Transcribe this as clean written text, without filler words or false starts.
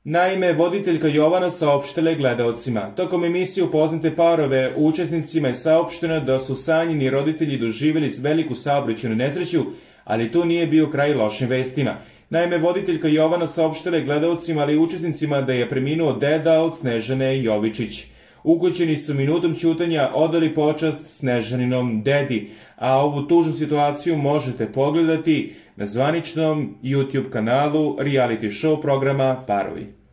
Naime, voditeljka Jovana saopštila je gledaocima. Tokom emisije Upoznate parove učesnicima je saopšteno da su sanjeni roditelji doživjeli veliku saobraćajnu nesreću, ali tu nije bio kraj lošim vestima. Naime, voditeljka Jovana saopštila je gledaocima, ali i učesnicima da je preminuo deda od Snežane Jovičić. Ukućeni su minutom ćutanja odali počast Snežaninom dedi, a ovu tužnu situaciju možete pogledati na zvaničnom YouTube kanalu reality show programa Parovi.